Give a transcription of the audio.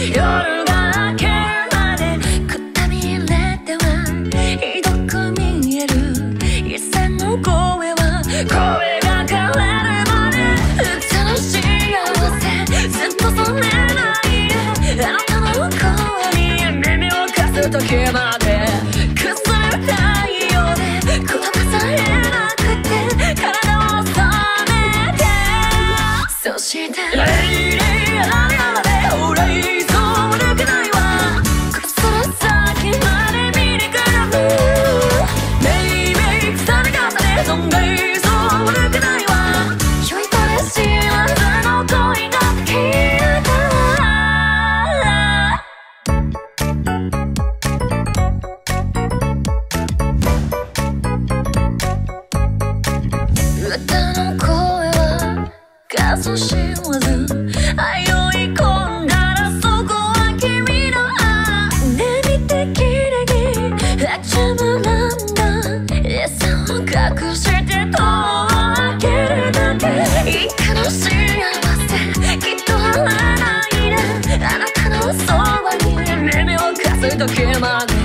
夜が明けるまでくたびれてはひどく見える一線の声は声が枯れるまで歌の幸せずっとそれないであなたの声に耳を貸す時までくすれる太陽で言葉さえなくて体を収めてそしてレイレイあれあらでオレイゾー抜けないわその先まで見に来るメイメイ草に重ねそんレイゾー抜けないわ酔いどれ知らずの恋ができるから歌の声は数知らず迷い込んだらそこは君のね見てきれぎ邪魔なんだ餌を隠して戸を開けるだけいかの幸せきっと晴れないであなたのそばに耳を貸す時まで